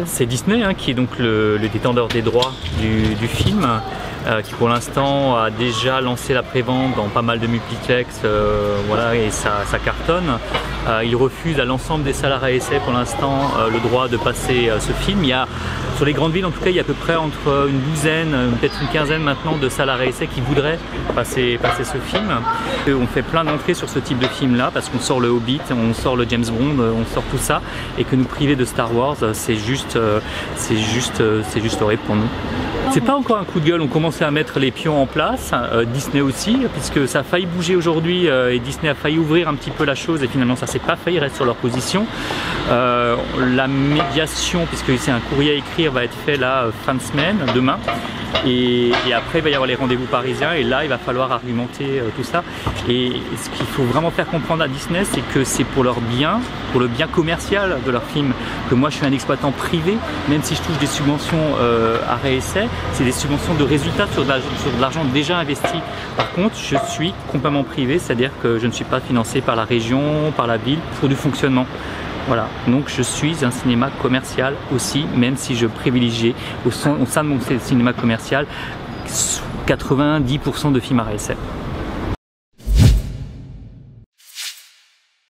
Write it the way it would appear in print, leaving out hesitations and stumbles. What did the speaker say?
C'est Disney qui est donc le détenteur des droits du film, qui pour l'instant a déjà lancé la prévente dans pas mal de multiplex, voilà, et ça cartonne. Il refuse à l'ensemble des salles à essai pour l'instant le droit de passer ce film. Sur les grandes villes en tout cas, il y a à peu près entre une douzaine, peut-être une quinzaine maintenant de salles à essai qui voudraient passer ce film. Et on fait plein d'entrées sur ce type de film là parce qu'on sort le Hobbit, on sort le James Bond, on sort tout ça, et que nous priver de Star Wars, c'est juste horrible pour nous. C'est pas encore un coup de gueule, on commençait à mettre les pions en place, Disney aussi, puisque ça a failli bouger aujourd'hui et Disney a failli ouvrir un petit peu la chose et finalement ça s'est pas fait, ils restent sur leur position. La médiation, puisque c'est un courrier à écrire, va être fait là fin de semaine, demain. Et après il va y avoir les rendez-vous parisiens et là il va falloir argumenter tout ça. Et ce qu'il faut vraiment faire comprendre à Disney, c'est que c'est pour leur bien, pour le bien commercial de leur film, que moi je suis un exploitant privé, même si je touche des subventions à réessai, c'est des subventions de résultats sur de l'argent déjà investi. Par contre, je suis complètement privé, c'est-à-dire que je ne suis pas financé par la région, par la ville, pour du fonctionnement. Voilà, donc je suis un cinéma commercial aussi, même si je privilégie au sein de mon cinéma commercial 90% de films à réessai.